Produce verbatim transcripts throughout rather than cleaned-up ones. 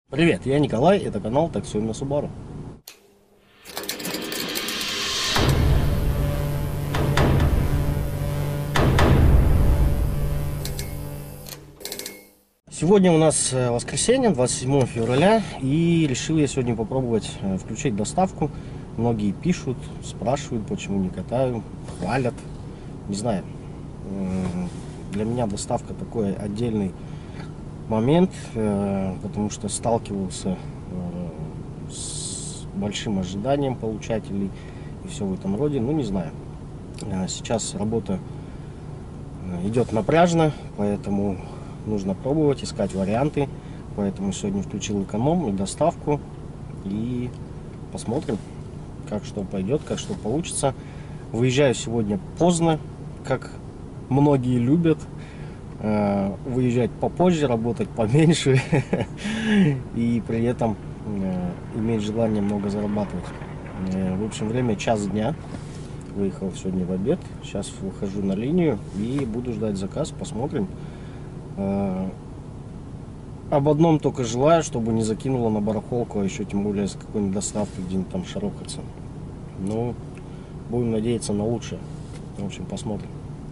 Привет, я Николай, это канал Таксуем на Subaru. Сегодня у нас воскресенье, двадцать седьмое февраля, и решил я сегодня попробовать включить доставку. Многие пишут, спрашивают, почему не катаю, хвалят. Не знаю, для меня доставка такой отдельный момент, потому что сталкивался с большим ожиданием получателей и все в этом роде. Ну, не знаю. Сейчас работа идет напряжно, поэтому нужно пробовать, искать варианты. Поэтому сегодня включил эконом и доставку. И посмотрим, как что пойдет, как что получится. Выезжаю сегодня поздно, как многие любят. Выезжать попозже, работать поменьше и при этом иметь желание много зарабатывать. В общем, время час дня. Выехал сегодня в обед. Сейчас выхожу на линию и буду ждать заказ. Посмотрим. Об одном только желаю, чтобы не закинуло на барахолку, а еще тем более с какой-нибудь доставкой где-нибудь там шарохаться. Ну, будем надеяться на лучшее. В общем, посмотрим.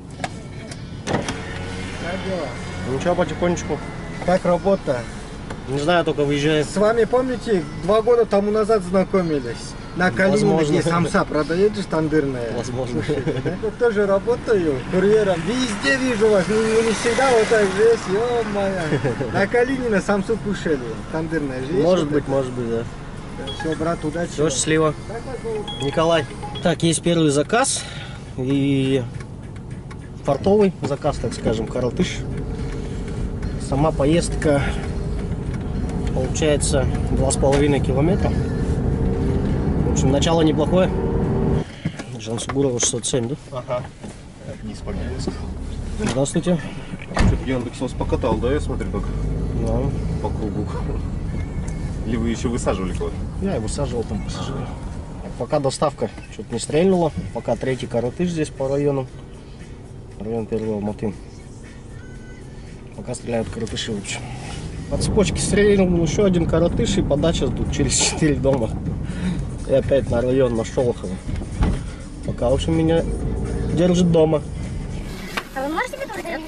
Ничего, потихонечку. Как работа? Не знаю, только выезжает. С вами, помните, два года тому назад знакомились? На Калинине, где самса продаете тандырная. Возможно. Я тоже работаю курьером. Везде вижу вас. Ну, не всегда вот так здесь. Ё-моё. На Калинине самсу кушали. Тандырная же. Может быть, может быть, да. Все, брат, удачи. Все, счастливо. Николай. Так, есть первый заказ. И фартовый заказ, так скажем, коротыш. Сама поездка получается два с половиной километра. В общем, начало неплохое. Жансугурова шестьсот семь, да? Ага. Вниз погнали. Здравствуйте. Яндекс вас покатал, да? Я смотрю, как Да. по кругу. Или вы еще высаживали кого-то? Я и высаживал там пассажиров. Пока доставка что-то не стрельнула. Пока третий коротыш здесь по району. Район первого Алматы. Пока стреляют коротыши, в общем. По цепочке стрельнул еще один коротыш, и подача тут через четыре дома. И опять на район, на Шолохово. Пока, в общем, меня держит дома. А вы можете потом довести?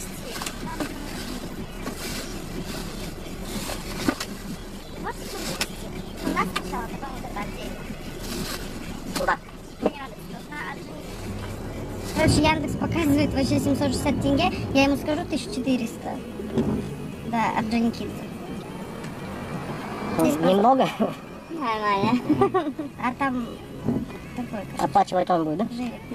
Можете довести? У нас сначала, потом вот это отдельно. Куда? Короче, Яндекс показывает вообще семьсот шестьдесят тенге, я ему скажу тысяча четыреста. Да, от Джаникидзе. Немного? Нормально. А там такой, короче, Оплачивать он будет, да? живет, да.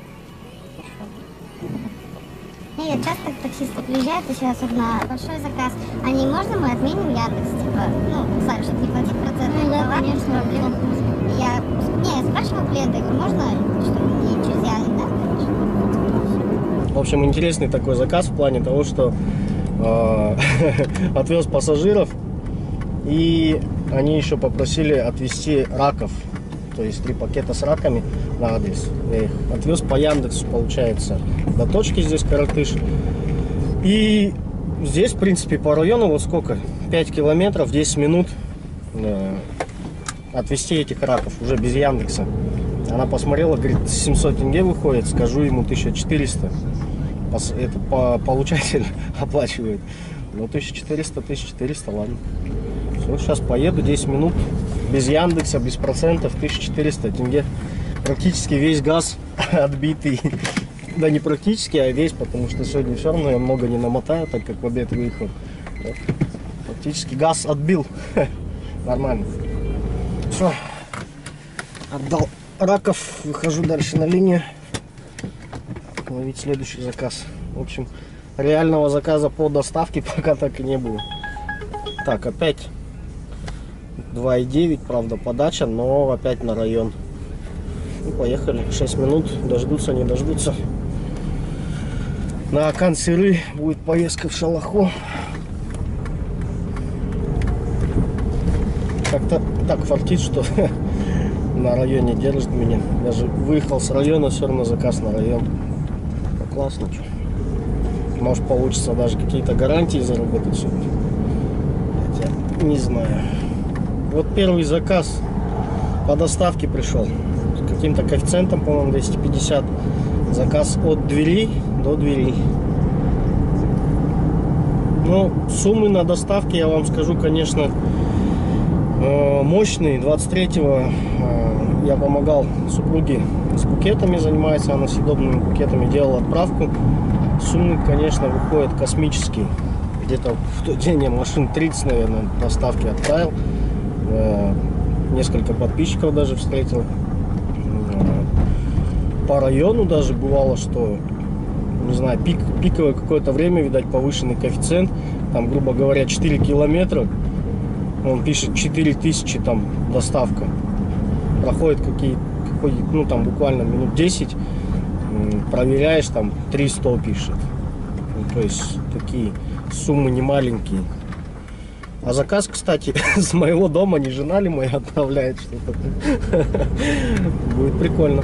Не, я часто к таксисту приезжают, если особенно большой заказ. Они, можно мы отменим Яндекс? Типа, ну, сами, чтобы не платить проценты. Ну, да, конечно, проблем. Я, не, я спрашивала клиента, говорю, можно, чтобы не через Яндекс, да? В общем, интересный такой заказ в плане того, что э, отвез пассажиров, и они еще попросили отвезти раков, то есть три пакета с раками на адрес. Я их отвез по Яндексу, получается, до точки здесь коротыш. И здесь, в принципе, по району, вот сколько, пять километров, десять минут э, отвезти этих раков, уже без Яндекса. Она посмотрела, говорит, семьсот тенге выходит, скажу ему тысяча четыреста. Это по, получатель оплачивает. Ну, тысяча четыреста, тысяча четыреста, ладно. Все, сейчас поеду, десять минут, без Яндекса, без процентов, тысяча четыреста тенге. Практически весь газ отбитый. Да не практически, а весь, потому что сегодня все равно я много не намотаю, так как в обед выехал. Вот. Практически газ отбил. Нормально. Все. Отдал раков, выхожу дальше на линию. Ловить следующий заказ. В общем, реального заказа по доставке пока так и не было. Так, опять два и девять, правда, подача, но опять на район. Ну, поехали. шесть минут. Дождутся, не дождутся. На Акан-Сыры будет поездка в Шалаху. Как-то так фартит, что на районе держит меня. Даже выехал с района, все равно заказ на район. Классно. Может, получится даже какие-то гарантии заработать сегодня. Хотя не знаю. Вот первый заказ по доставке пришел. С каким-то коэффициентом, по-моему, двести пятьдесят. Заказ от двери до двери. Ну, суммы на доставке, я вам скажу, конечно, мощные. двадцать третьего я помогал супруге с букетами, занимается она съедобными букетами, делал отправку. Суммы, конечно, выходят космические. Где-то в тот день я машин тридцать, наверное, доставки отправил. Несколько подписчиков даже встретил. По району даже бывало, что, не знаю, пик, пиковое какое-то время, видать, повышенный коэффициент. Там, грубо говоря, четыре километра. Он пишет четыре тысячи там доставка. Проходит какие, какой, ну там буквально минут десять. Проверяешь, там три сто пишет. Ну, то есть такие суммы не маленькие. А заказ, кстати, с моего дома, не жена ли моя отправляет что-то. Будет прикольно.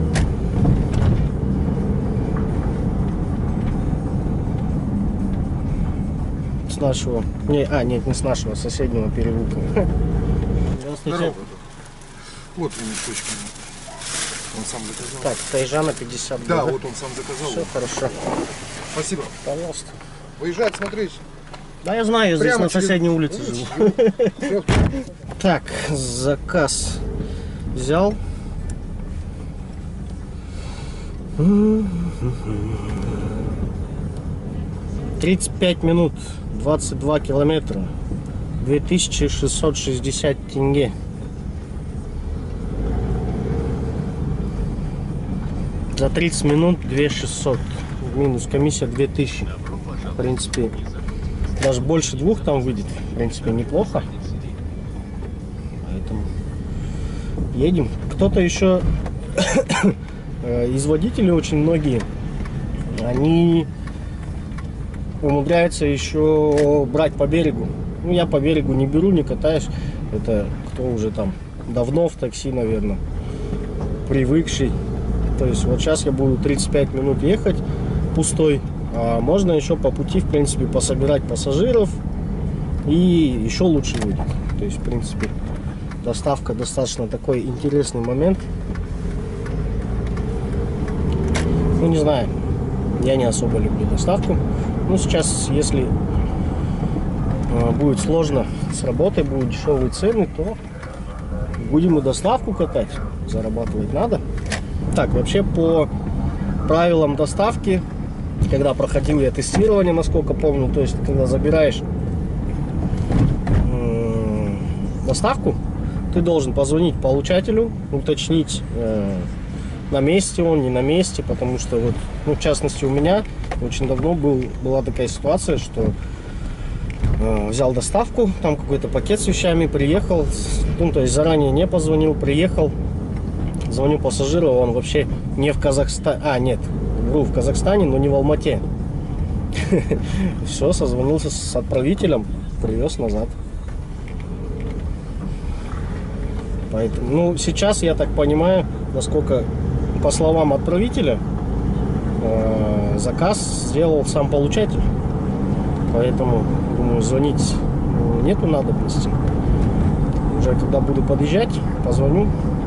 С нашего, не, а, нет, не с нашего, соседнего переулка. Здорово. Вот и мешочки. Он сам заказал. Так, Тайжана пятьдесят. Да, да? вот он сам заказал. Все хорошо. Спасибо. Пожалуйста. Выезжать, смотреть. Да, я знаю, я здесь Прямо на через- соседней улице живу. Всё. Так, заказ взял. тридцать пять минут, двадцать два километра, две тысячи шестьсот шестьдесят тенге. За тридцать минут две тысячи шестьсот. Минус комиссия две тысячи. В принципе, даже больше двух там выйдет. В принципе, неплохо. Поэтому едем. Кто-то еще из водителей, очень многие, они умудряются еще брать по берегу. Ну, я по берегу не беру, не катаюсь. Это кто уже там давно в такси, наверное, привыкший. То есть вот сейчас я буду тридцать пять минут ехать пустой. А можно еще по пути, в принципе, пособирать пассажиров. И еще лучше выйдет. То есть, в принципе, доставка достаточно такой интересный момент. Ну, не знаю. Я не особо люблю доставку. Ну, сейчас, если э, будет сложно с работой, будут дешевые цены, то будем и доставку катать. Зарабатывать надо. Так, вообще по правилам доставки, когда проходил я тестирование, насколько помню, то есть, когда забираешь э, доставку, ты должен позвонить получателю, уточнить, э, на месте он, не на месте, потому что вот, ну, в частности, у меня очень давно был, была такая ситуация, что э, взял доставку, там какой-то пакет с вещами, приехал, ну, то есть заранее не позвонил, приехал, звоню пассажиру, он вообще не в Казахстане, а, нет, вру, в Казахстане, но не в Алмате. Все, созвонился с отправителем, привез назад. Поэтому, ну, сейчас, я так понимаю, насколько, по словам отправителя, э, заказ сделал сам получатель. Поэтому, думаю, звонить нету надобности. Уже когда буду подъезжать, позвоню.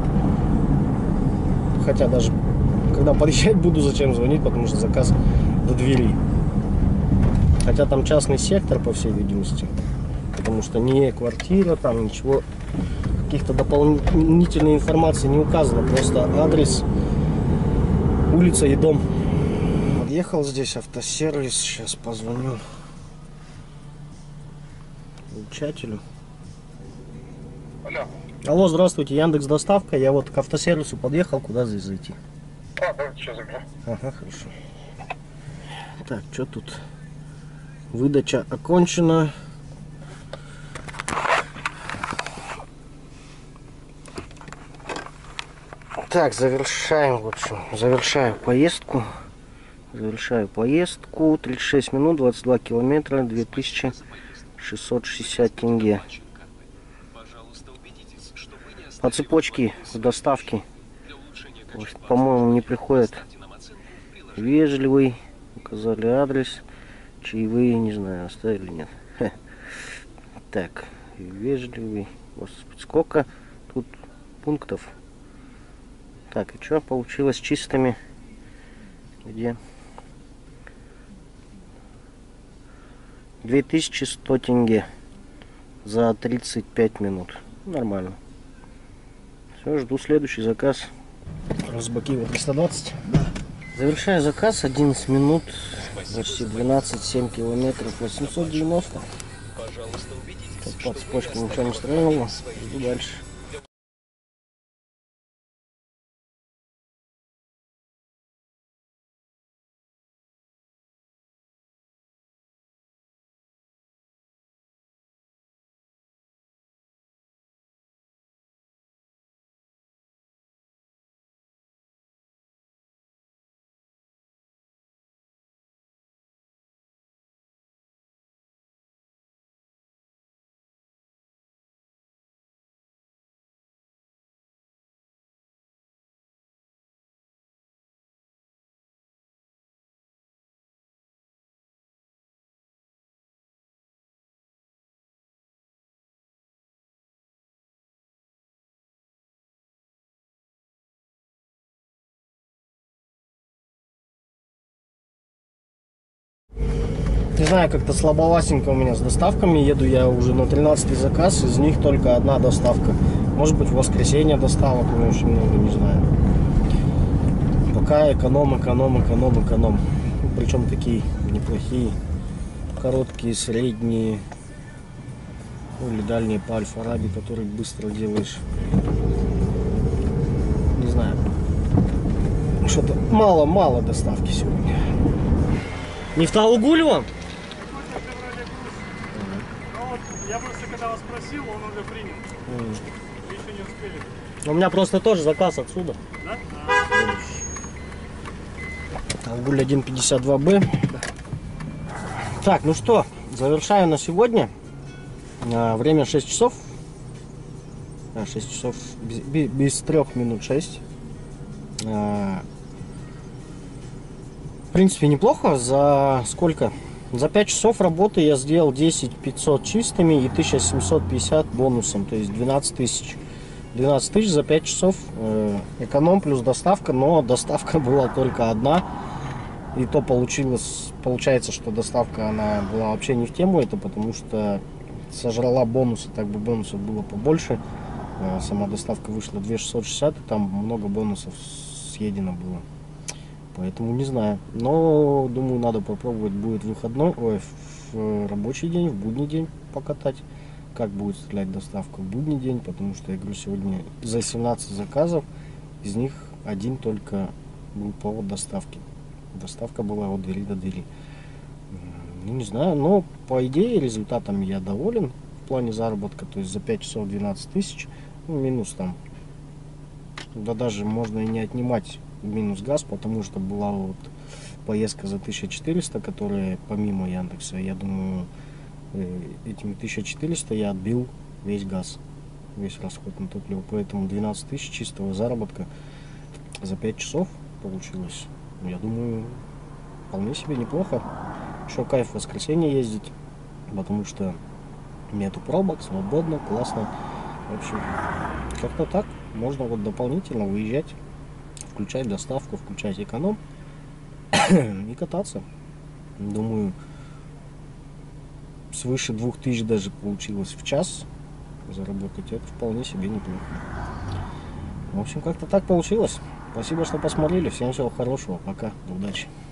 Хотя даже когда подъезжать буду, зачем звонить, потому что заказ до двери. Хотя там частный сектор, по всей видимости. Потому что не квартира, там ничего, каких-то дополнительной информации не указано. Просто адрес, улица и дом. Подъехал здесь автосервис, сейчас позвоню получателю. Алло. Алло, здравствуйте, Яндекс Доставка. Я вот к автосервису подъехал, куда здесь зайти? А, давайте сейчас заберу. Ага, хорошо. Так, что тут? Выдача окончена. Так, завершаем, в общем, завершаю поездку. Завершаю поездку. тридцать шесть минут, двадцать два километра, две тысячи шестьсот шестьдесят тенге. По цепочке доставки, по-моему, не приходят. Вежливый, указали адрес, чаевые, не знаю, оставили, нет. Ха. Так, и вежливый. Господи, сколько тут пунктов. Так, и что получилось чистыми? Где? две тысячи сто тенге за тридцать пять минут. Нормально. Все, жду следующий заказ. Разбакива триста двадцать. Завершаю заказ. одиннадцать минут. Почти двенадцать, семь километров. восемьсот девяносто. Так, по цепочке ничего не строило. Иду дальше. Не знаю, как-то слабовасенько у меня с доставками. Еду я уже на тринадцатый заказ, из них только одна доставка. Может быть, в воскресенье доставок у меня очень много, не знаю. Пока эконом, эконом, эконом, эконом. Причем такие неплохие, короткие, средние, ну, или дальние по Альфа-Раби, которые быстро делаешь. Не знаю. Что-то мало-мало доставки сегодня. Не в Талгуль вам? Я просто когда вас спросил, он уже принял. Mm. Вы еще не успели. У меня просто тоже заказ отсюда. Да? Талгуль один пятьдесят два бэ. Так, ну что, завершаю на сегодня. Время шесть часов. шесть часов без, без, без трех минут шесть. В принципе, неплохо. За сколько? За пять часов работы я сделал десять тысяч пятьсот чистыми и тысяча семьсот пятьдесят бонусом. То есть двенадцать тысяч. двенадцать тысяч за пять часов. Эконом плюс доставка. Но доставка была только одна. И то получилось, получается, что доставка она была вообще не в тему. Это потому что сожрала бонусы. Так бы бонусов было побольше. Сама доставка вышла две тысячи шестьсот шестьдесят. И там много бонусов съедено было. Поэтому не знаю. Но думаю, надо попробовать. Будет выходной, ой, в рабочий день, в будний день покатать. Как будет стрелять доставка в будний день. Потому что я говорю, сегодня за семнадцать заказов. Из них один только был повод доставки. Доставка была от двери до двери. Ну, не знаю, но по идее результатом я доволен в плане заработка. То есть за пять часов двенадцать тысяч. Ну, минус там. Да даже можно и не отнимать минус газ, потому что была вот поездка за тысячу четыреста, которая помимо Яндекса, я думаю, этими тысяча четыреста я отбил весь газ, весь расход на топливо. Поэтому двенадцать тысяч чистого заработка за пять часов получилось. Я думаю, вполне себе неплохо. Еще кайф в воскресенье ездить, потому что нету пробок, свободно, классно. В общем, как-то так. Можно вот дополнительно выезжать, включать доставку, включать эконом и кататься. Думаю, свыше двух тысяч даже получилось в час заработать. Это вполне себе неплохо. В общем, как-то так получилось. Спасибо, что посмотрели. Всем всего хорошего. Пока. Удачи.